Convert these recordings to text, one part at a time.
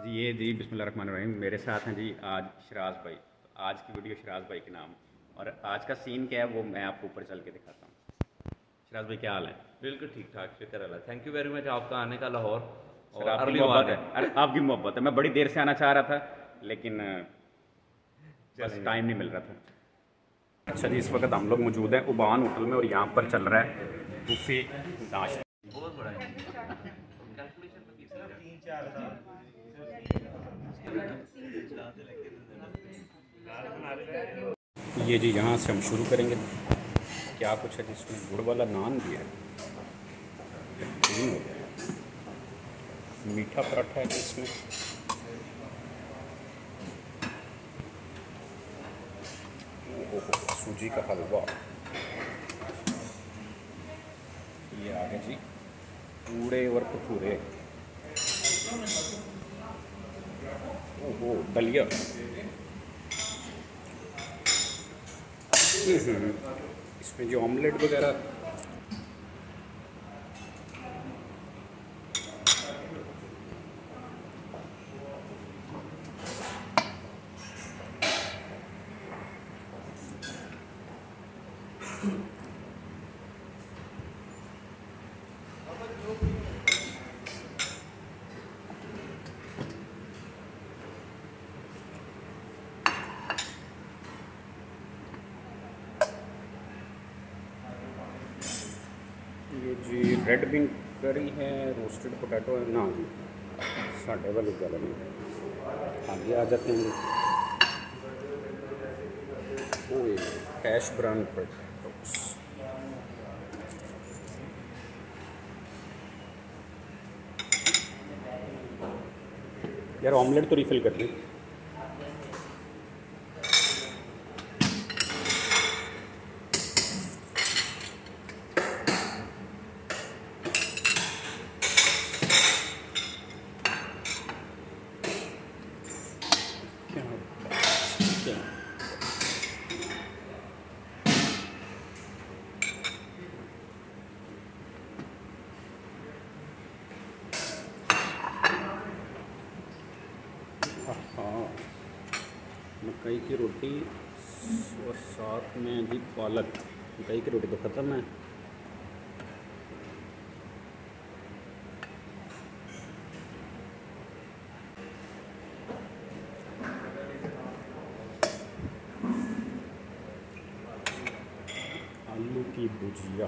जी ये जी बिस्मिल्लाहिर्रहमानिर्रहीम। मेरे साथ हैं जी आज शराज भाई। आज की वीडियो शराज भाई के नाम, और आज का सीन क्या है वो मैं आपको ऊपर चल के दिखाता हूँ। शराज भाई क्या हाल है? बिल्कुल ठीक ठाक, शुक्र अल्लाह। थैंक यू वेरी मच आपका आने का लाहौर सर और आपकी अर्ली मोहब्बत है, मॉर्निंग। अरे आपकी मोहब्बत है। मैं बड़ी देर से आना चाह रहा था लेकिन बस टाइम नहीं मिल रहा था। अच्छा जी, इस वक्त हम लोग मौजूद हैं उबान होटल में और यहाँ पर चल रहा है बुफे नाश्ता। बहुत बड़ा है। कैलकुलेशन में ये जी यहाँ से हम शुरू करेंगे। क्या कुछ है जिसमें गुड़ वाला नान भी है, बेहतरीन हो गया। मीठा पराठा है इसमें, सूजी का हलवा। ये आ गए जी पूड़े और भटूरे। ओहो दलिया। इसमें जो ऑमलेट वगैरह, ये जी रेड बीन करी है, रोस्टेड पोटैटो है ना जी, साढ़े वाली गल में आगे आ जाते हैं। ओए हैश ब्राउन पोटैटोस। यार ऑमलेट तो रिफ़िल कर दें। हाँ, मकई की रोटी और साथ में जी पालक। मकई की रोटी तो ख़त्म है। आलू की भुजिया।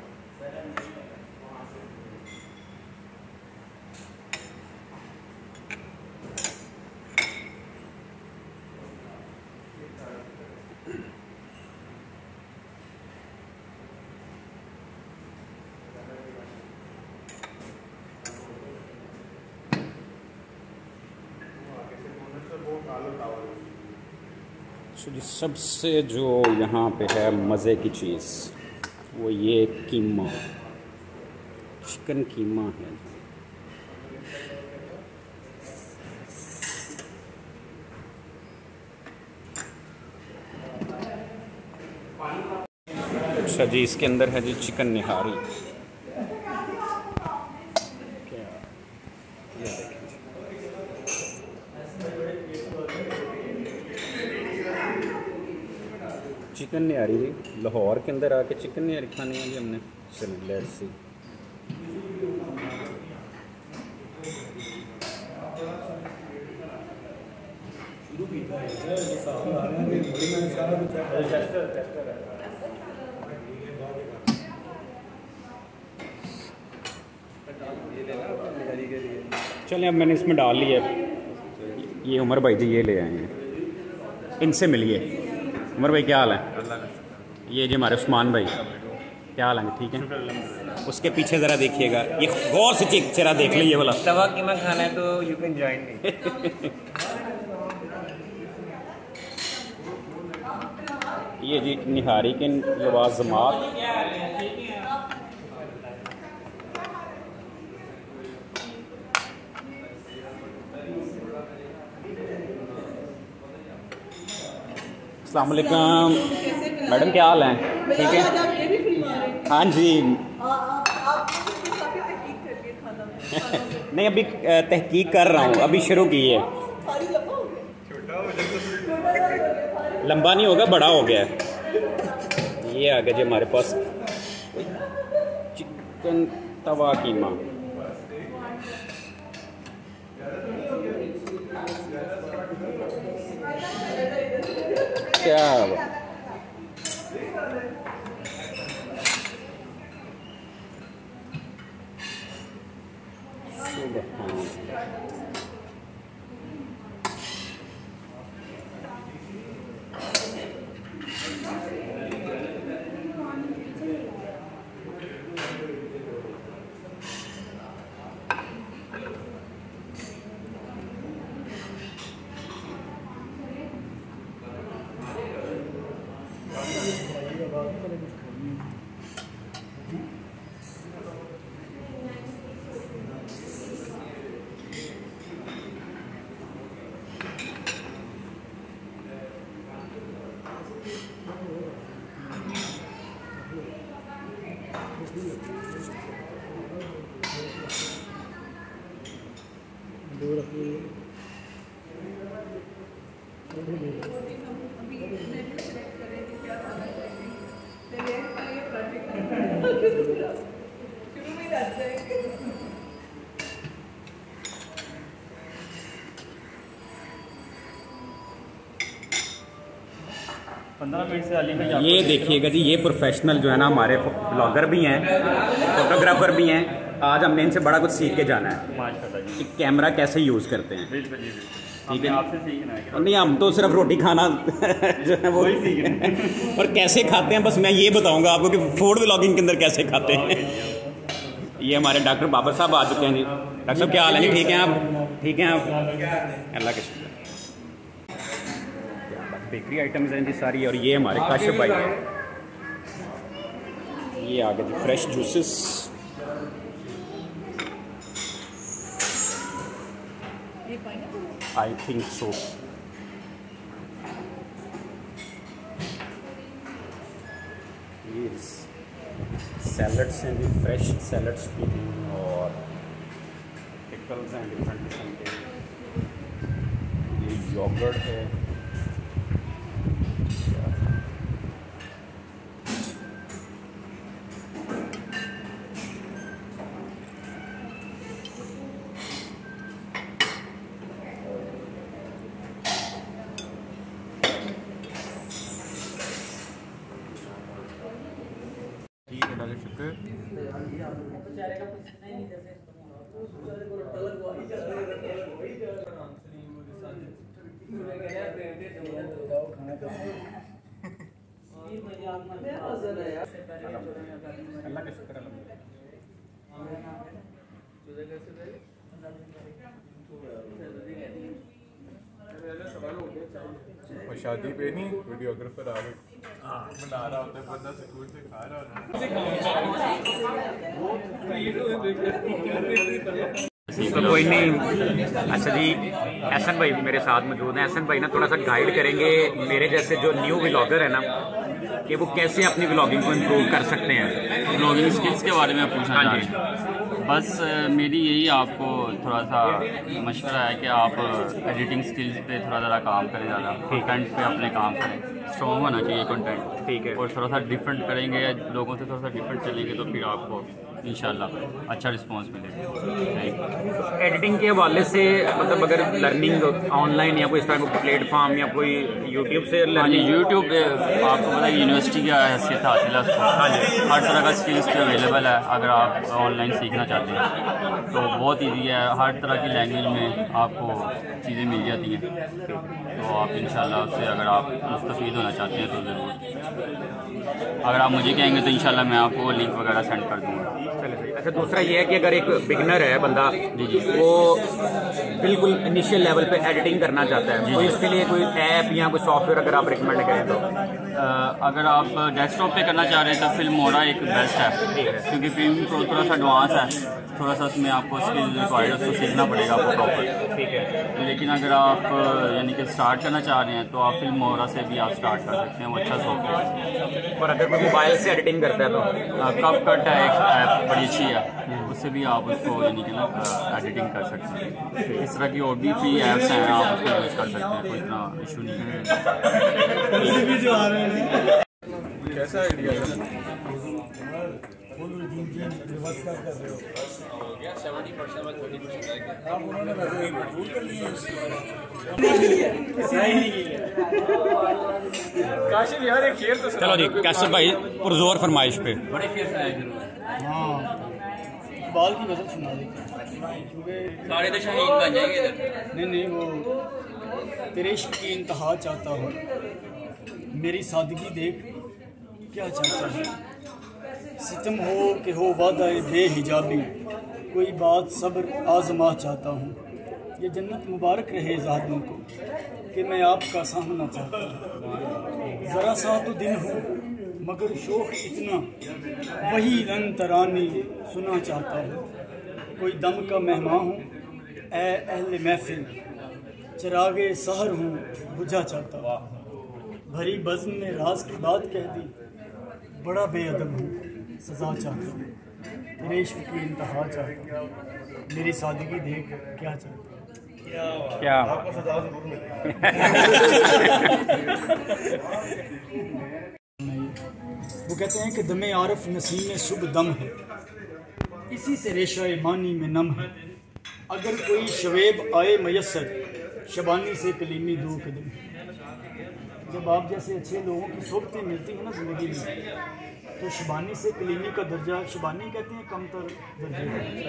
सबसे जो यहाँ पे है मज़े की चीज़ वो ये कीमा, चिकन कीमा है। अच्छा जी, इसके अंदर है जी चिकन निहारी। क्या ये देखें जी। चिकन निहारी जी, लाहौर के अंदर आके चिकन निहारी खानी है जी हमने। चलिए लेट्स सी। चलिए अब मैंने इसमें डाल लिया। ये उमर भाई जी ये ले आए हैं, इनसे मिलिए। उमर भाई क्या हाल है? ये जी हमारे उस्मान भाई, क्या हाल है? ठीक है। उसके पीछे ज़रा देखिएगा, ये गौर से चेहरा देख लीजिए वाला। तवा कीमा खाना है तो यू कैन जॉइन मी। ये जी निहारी के लवाजमात। अस्सलाम वालेकुम मैडम, क्या हाल है? ठीक है। हाँ जी। नहीं अभी तहकीक कर रहा हूँ, अभी शुरू की है। लंबा नहीं होगा, बड़ा हो गया है। ये आ गया जी हमारे पास चिकन तवा कीमा। क्या ये देखिएगा जी, ये प्रोफेशनल जो है ना हमारे ब्लॉगर भी हैं, फोटोग्राफर भी हैं। आज हमने इनसे बड़ा कुछ सीख के जाना है कि कैमरा कैसे यूज़ करते हैं। ठीक है, आपसे सीखना है। नहीं, हम तो सिर्फ रोटी खाना जो है वो और कैसे खाते हैं बस मैं ये बताऊंगा आपको कि फूड व्लॉगिंग के अंदर कैसे खाते हैं। ये हमारे डॉक्टर बाबर साहब आ चुके हैं जी। डॉक्टर साहब क्या हाल है जी? ठीक हैं आप? ठीक हैं आप? अल्लाह के शुक्र। बेकरी आइटम्स हैं जी सारी। और ये हमारे काशिफ भाई हैं। ये आ गए जी fresh juices. I think so. ये सैलड्स हैं जी, फ्रेश सैलड्स भी हैं और पिकल्स हैं डिफरेंट किस्म के। ये योगर्ट है। शुक्र। अल्लाह का शुक्र। और शादी पे नहीं वीडियोग्राफर आ गए बना रहा होता है, बंदा स्कूल से खा रहा होता तो कोई नहीं। अच्छा जी, एहसन भाई मेरे साथ मौजूद हैं। एहसन भाई ना थोड़ा सा गाइड करेंगे मेरे जैसे जो न्यू व्लॉगर है ना कि वो कैसे अपनी व्लॉगिंग को इम्प्रूव कर सकते हैं। व्लॉगिंग स्किल्स के बारे में पूछना चाह रहे हैं। बस मेरी यही आपको थोड़ा सा मशवरा है कि आप एडिटिंग स्किल्स पे थोड़ा ज़रा काम करें, ज़्यादा कंटेंट पे अपने काम करें। स्ट्रॉन्ग होना चाहिए कंटेंट, ठीक है। और थोड़ा सा डिफरेंट करेंगे, लोगों से थोड़ा सा डिफरेंट चलेंगे तो फिर आपको इंशाल्लाह अच्छा रिस्पांस मिलेगा। एडिटिंग के हवाले से मतलब अगर लर्निंग ऑनलाइन या कोई इस तरह का प्लेटफॉर्म या कोई यूट्यूब से लर्निंग? यूट्यूब पे आपको पता है यूनिवर्सिटी की हैसियत हासिल है, हर तरह का स्किल्स पे अवेलेबल है। अगर आप ऑनलाइन सीखना चाहते हैं तो बहुत ईजी है, हर तरह की लैंग्वेज में आपको चीज़ें मिल जाती हैं। तो आप इंशाल्लाह उससे अगर आप मुस्तफ़ीद होना चाहते हैं तो ज़रूर, अगर आप मुझे कहेंगे तो इंशाल्लाह मैं आपको लिंक वगैरह सेंड कर दूँगा। चलिए। अच्छा, दूसरा ये है कि अगर एक बिगनर है बंदा, जी वो बिल्कुल इनिशियल लेवल पे एडिटिंग करना चाहता है, तो इसके लिए कोई ऐप या कोई सॉफ्टवेयर अगर आप रिकमेंड करें तो? अगर आप डेस्कटॉप पे करना चाह रहे हैं तो फिल्मोरा एक बेस्ट है, क्योंकि प्रीमियम प्रो थोड़ा सा एडवांस है, थोड़ा सा उसमें आपको स्किल रिक्वायर्ड है, उसको सीखना पड़ेगा आपको प्रॉपर। ठीक है। लेकिन अगर आप यानी कि स्टार्ट करना चाह रहे हैं तो आप फिल्मोरा से भी आप स्टार्ट कर सकते हैं, वो अच्छा सॉफ्टवेयर है। और अगर कोई मोबाइल से एडिटिंग करता है तो कप कट है एक ऐप, बड़ी अच्छी है, उससे भी आप उसको यानी कि ना एडिटिंग कर सकते हैं। इस तरह की और भी फ्री ऐप्स हैं, आप उसको यूज़ कर सकते हैं, कोई इतना इशू नहीं है। कैसा आइडिया है? काशिफ यार एक शेर तो चलो जी, कैसे भाई पुरजोर फरमाइश पे। बड़े शेर सुनाए जरूर। हाँ, बाल की गजल सुना दी क्योंकि सारे तो शहीद बन जाएंगे इधर। नहीं वो तेरे इश्क की इंतहा चाहता हूँ, मेरी सादगी देख क्या चाहता है, सितम हो कि हो वादा बेहिजाबी, कोई बात सब्र आजमा चाहता हूँ, ये जन्नत मुबारक रहे ज़ालिम को कि मैं आपका सामना चाहता हूँ, ज़रा सा तो दिन हूँ मगर शौक इतना, वही रंग तरानी सुना चाहता हूँ, कोई दम का मेहमान हूँ ए अहले महफिल, चिरागे सहर हूँ बुझा चाहता हूँ, भरी बज़्म में राज की बात कह दी, बड़ा बेअदब हूँ सजा चाहता हूँ, तेरे इश्क की इंतहा चाहता हूँ, मेरी सादगी देख क्या चाहता हूँ। क्या वो कहते हैं कि दमे आरफ नसीम में शुभ दम है, इसी से रेशा मानी में नम है, अगर कोई शवेब आए मयसर, शबानी से कलीमी दो कदम। जब आप जैसे अच्छे लोगों की सोबतें मिलती हैं ना ज़िंदगी में, तो शबानी से कलीमी का दर्जा, शबानी कहते हैं कमतर दर्जे,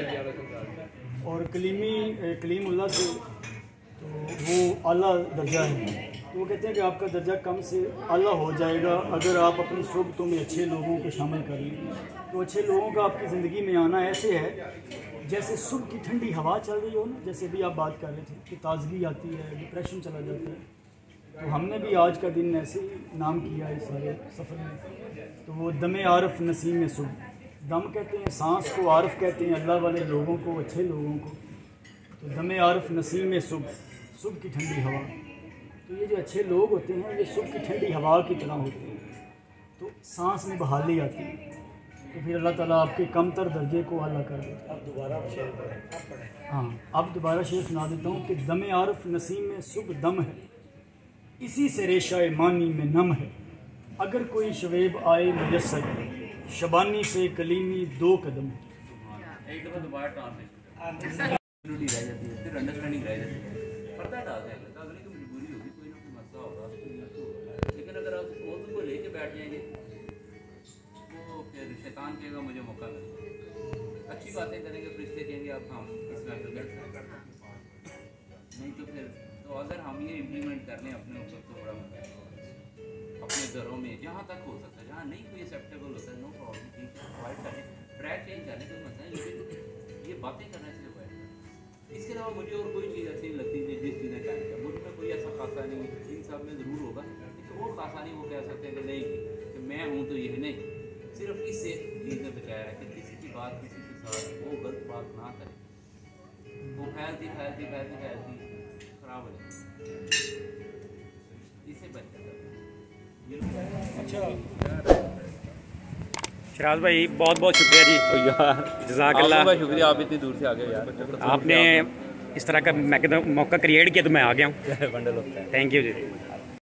और कलीमुल्लाह से तो वो आला दर्जा है। तो वो कहते हैं कि आपका दर्जा कम से आला हो जाएगा अगर आप अपनी सोबतों में अच्छे लोगों को शामिल कर लें। तो अच्छे लोगों का आपकी ज़िंदगी में आना ऐसे है जैसे सुबह की ठंडी हवा चल रही हो ना, जैसे भी आप बात कर रहे थे कि ताजगी आती है, डिप्रेशन चला जाता है। तो हमने भी आज का दिन ऐसे ही नाम किया इस सारे सफ़र में। तो वो दमे आरफ नसीम में सुबह, दम कहते हैं सांस को, आरफ कहते हैं अल्लाह वाले लोगों को, अच्छे लोगों को। तो दमे आरफ नसीम में सुबह, सुबह की ठंडी हवा। तो ये जो अच्छे लोग होते हैं ये सुबह की ठंडी हवा की तरह होते हैं, तो सांस में बहाली आती है, तो फिर अल्लाह ताला आपके कमतर दर्जे को आला कर देता है। अब दोबारा शेर हाँ, अब दोबारा शेर सुना देता हूँ कि दमे आरफ नसीम में सुबह दम है, इसी से रेशा मानी में नम है, अगर कोई शवेब आए मुयस्सर, शबानी से कलीमी दो कदम है। एक दफा दोबारा ट्रांसलेशन रह जाती है, फिर अंडरस्टैंडिंग रह जाती है, पर्दा डाल देंगे, अगले की मजबूरी होगी, कोई ना कोई मसला होगा, लेकिन अगर आप मौजूद को लेके बैठ जाएंगे तो फिर शैतान कहेगा मुझे मौका मिले, अच्छी बातें करेंगे, फरिश्ते कहेंगे अब हम इसमें बैठ सकते, नहीं तो फिर तो अगर हम ये इम्प्लीमेंट कर लें अपने ऊपर तो बड़ा मजा है। अपने घरों में जहाँ तक हो सकता है, जहाँ नहीं कोई एक्सेप्टेबल होता है, नो प्रॉब्लम, ठीक है, अवॉइड करें, ट्रैक चेंज करने का मसला है, लेकिन ये बातें करने से अवॉइड करें। इसके अलावा मुझे और कोई चीज़ ऐसी नहीं लगती जिस चीज़ ने टाइम किया, मुझ में कोई ऐसा खासा नहीं, इन सब में ज़रूर होगा, लेकिन वो खासा नहीं, वो कह सकते हैं कि नहीं कि मैं हूँ तो ये नहीं, सिर्फ इससे चीज़ ने बचाया है कि किसी की बात किसी के साथ वो गलत बात ना करें, वो फैलती खराब हो जाती, इससे बच जाता है। अच्छा शराज भाई बहुत बहुत शुक्रिया जी यार जज़ाकल्लाह, आपका शुक्रिया, आप इतनी दूर से आ गए यार, आपने इस तरह का मैं कहता हूँ मौका क्रिएट किया तो मैं आ गया हूँ। बंडल होता है। Thank you ji.